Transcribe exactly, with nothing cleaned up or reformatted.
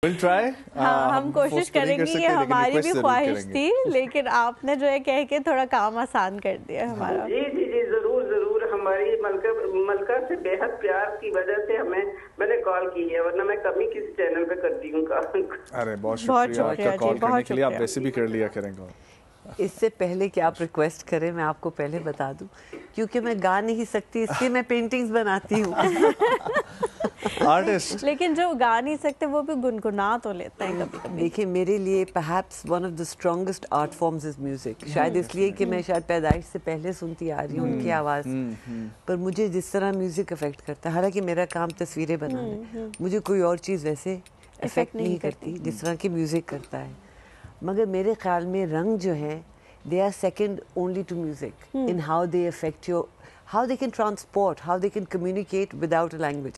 We'll try. हाँ, हम कोशिश करेंगे, ये हमारी भी ख्वाहिश थी, लेकिन आपने जो है कह के थोड़ा काम आसान कर दिया हमारा। जी जी जी जरूर जरूर, हमारी मलका मलका से बेहद प्यार की वजह से हमें मैंने कॉल की है, वरना मैं कभी किसी चैनल पे करती हूँ कॉल। अरे बहुत शुक्रिया आपका कॉल करने के लिए, आप वैसे भी कर लिया करेंगे। इससे पहले कि आप रिक्वेस्ट करें, मैं आपको पहले बता दूं, क्योंकि मैं गा नहीं सकती इसलिए मैं पेंटिंग्स बनाती हूँ। आर्टिस्ट, लेकिन जो गा नहीं सकते वो भी गुनगुना तो लेते हैं कभी कभी। देखिए मेरे लिए perhaps one of the strongest art forms is music, शायद इसलिए कि मैं शायद पैदाइश से पहले सुनती आ रही हूँ उनकी आवाज़, पर मुझे जिस तरह म्यूजिक अफेक्ट करता है, हालांकि मेरा काम तस्वीरें बनाना, मुझे कोई और चीज़ वैसे अफेक्ट नहीं करती जिस तरह की म्यूजिक करता है, मगर मेरे ख्याल में रंग जो है they are second only to music in how they affect your, how they can transport, how they can communicate without a language.